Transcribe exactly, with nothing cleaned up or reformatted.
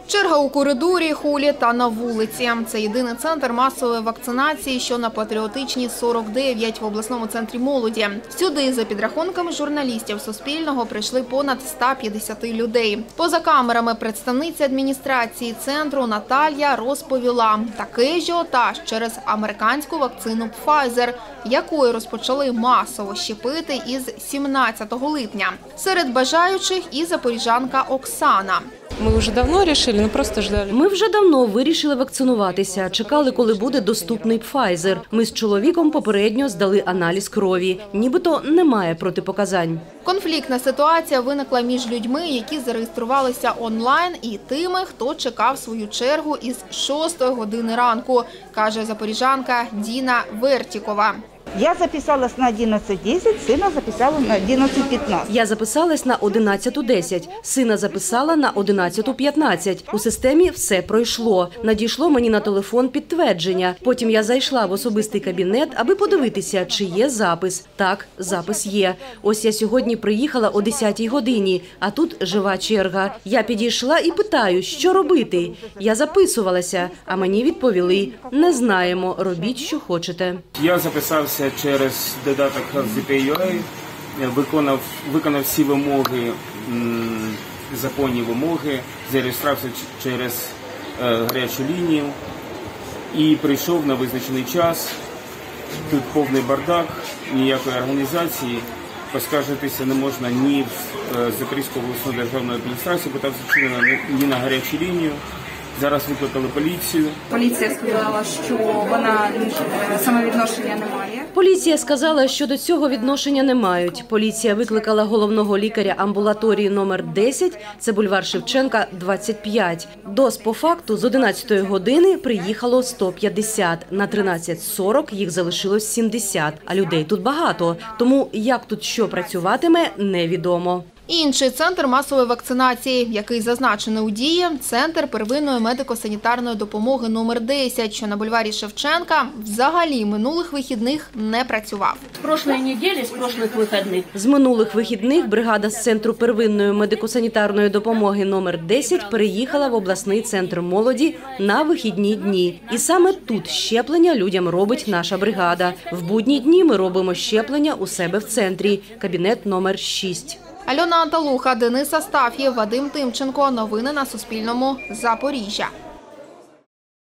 Черга у коридорі, холі та на вулиці. Це єдиний центр масової вакцинації, що на Патріотичній, сорок дев'ять в обласному центрі молоді. Сюди, за підрахунками журналістів Суспільного, прийшли понад ста п'ятдесят людей. Поза камерами представниця адміністрації центру Наталія розповіла, такий ажіотаж через американську вакцину Pfizer, якою розпочали масово щепити із сімнадцятого липня. Серед бажаючих і запоріжанка Оксана. Ми вже давно вирішили, ну просто ждали. Ми вже давно вирішили вакцинуватися. Чекали, коли буде доступний Pfizer. Ми з чоловіком попередньо здали аналіз крові. Нібито немає протипоказань. Конфліктна ситуація виникла між людьми, які зареєструвалися онлайн, і тими, хто чекав свою чергу із шостої години ранку, каже запоріжанка Діна Вертікова. Я записалась на одинадцять десять, сина записала на одинадцять п'ятнадцять. Я записалась на одинадцяту десять, сина записала на одинадцяту п'ятнадцять. У системі все пройшло. Надійшло мені на телефон підтвердження. Потім я зайшла в особистий кабінет, аби подивитися, чи є запис. Так, запис є. Ось я сьогодні приїхала о десятій годині, а тут жива черга. Я підійшла і питаю, що робити. Я записувалася, а мені відповіли: не знаємо, робіть, що хочете. Я записався через додаток health.ua, виконав, виконав всі вимоги, законні вимоги, зареєструвався через е, гарячу лінію і прийшов на визначений час. Тут повний бардак, ніякої організації, поскаржитися не можна ні в е, Запорізьку обласну державну адміністрацію, бо там зачинено, ні на гарячу лінію. Зараз викликали поліцію. Поліція сказала, що вона самовідношення не має. Поліція сказала, що до цього відношення не мають. Поліція викликала головного лікаря амбулаторії номер десять, це бульвар Шевченка, двадцять п'ять. Доз по факту з одинадцятої години приїхало сто п'ятдесят. На тринадцять сорок їх залишилось сімдесят, а людей тут багато. Тому як тут що працюватиме, невідомо. Інший центр масової вакцинації, який зазначений у дії – центр первинної медико-санітарної допомоги номер десять, що на бульварі Шевченка, взагалі минулих вихідних не працював. З прошлої неділі, з прошлих вихідних. З минулих вихідних бригада з центру первинної медико-санітарної допомоги номер десять переїхала в обласний центр молоді на вихідні дні. І саме тут щеплення людям робить наша бригада. В будні дні ми робимо щеплення у себе в центрі, кабінет номер шість. Альона Анталуха, Денис Астаф'єв, Вадим Тимченко. Новини на Суспільному. Запоріжжя.